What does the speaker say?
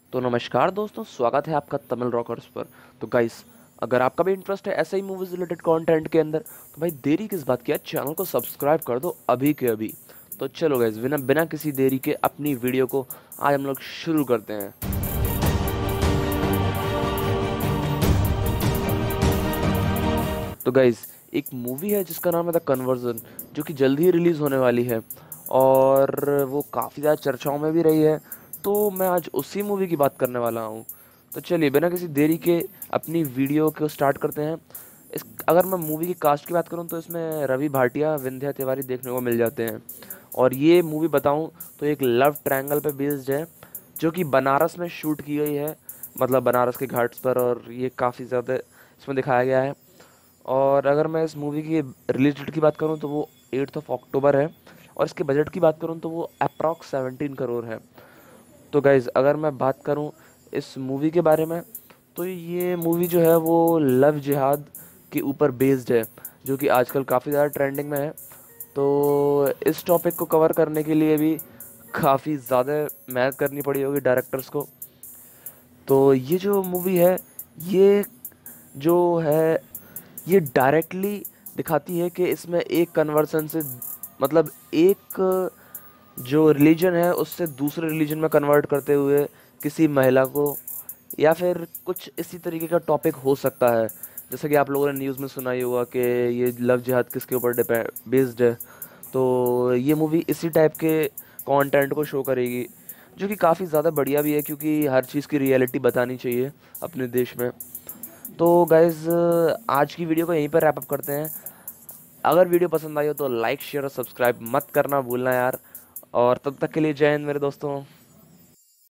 तो नमस्कार दोस्तों, स्वागत है आपका तमिल रॉकर्स पर। तो गाइस, अगर आपका भी इंटरेस्ट है ऐसे ही मूवीज रिलेटेड कंटेंट के अंदर, तो भाई देरी किस बात की है, चैनल को सब्सक्राइब कर दो अभी के अभी। तो चलो गाइस, बिना बिना किसी देरी के अपनी वीडियो को आज हम लोग शुरू करते हैं। तो गाइस, एक मूवी है जिसका नाम है द कन्वर्जन, जो कि जल्द ही रिलीज़ होने वाली है और वो काफ़ी ज़्यादा चर्चाओं में भी रही है। तो मैं आज उसी मूवी की बात करने वाला हूँ। तो चलिए बिना किसी देरी के अपनी वीडियो को स्टार्ट करते हैं। इस अगर मैं मूवी की कास्ट की बात करूँ तो इसमें रवि भाटिया, विंध्या तिवारी देखने को मिल जाते हैं। और ये मूवी बताऊँ तो एक लव ट्रायंगल पे बेस्ड है, जो कि बनारस में शूट की गई है, मतलब बनारस के घाट्स पर, और ये काफ़ी ज़्यादा इसमें दिखाया गया है। और अगर मैं इस मूवी की रिलीज डेट की बात करूँ तो वो 8 अक्टूबर है, और इसके बजट की बात करूँ तो वो अप्रॉक्स 17 करोड़ है। तो गाइज़, अगर मैं बात करूँ इस मूवी के बारे में, तो ये मूवी जो है वो लव जिहाद के ऊपर बेस्ड है, जो कि आजकल काफ़ी ज़्यादा ट्रेंडिंग में है। तो इस टॉपिक को कवर करने के लिए भी काफ़ी ज़्यादा मेहनत करनी पड़ी होगी डायरेक्टर्स को। तो ये जो मूवी है, ये जो है ये डायरेक्टली दिखाती है कि इसमें एक कन्वर्सन से, मतलब एक जो रिलीजन है उससे दूसरे रिलीजन में कन्वर्ट करते हुए किसी महिला को, या फिर कुछ इसी तरीके का टॉपिक हो सकता है। जैसे कि आप लोगों ने न्यूज़ में सुना ही होगा कि ये लव जिहाद किसके ऊपर डिपेंड बेस्ड है। तो ये मूवी इसी टाइप के कंटेंट को शो करेगी, जो कि काफ़ी ज़्यादा बढ़िया भी है, क्योंकि हर चीज़ की रियलिटी बतानी चाहिए अपने देश में। तो गाइज़, आज की वीडियो को यहीं पर रैप अप करते हैं। अगर वीडियो पसंद आई हो तो लाइक शेयर और सब्सक्राइब मत करना भूलना यार। और तब तक के लिए जय हिंद मेरे दोस्तों।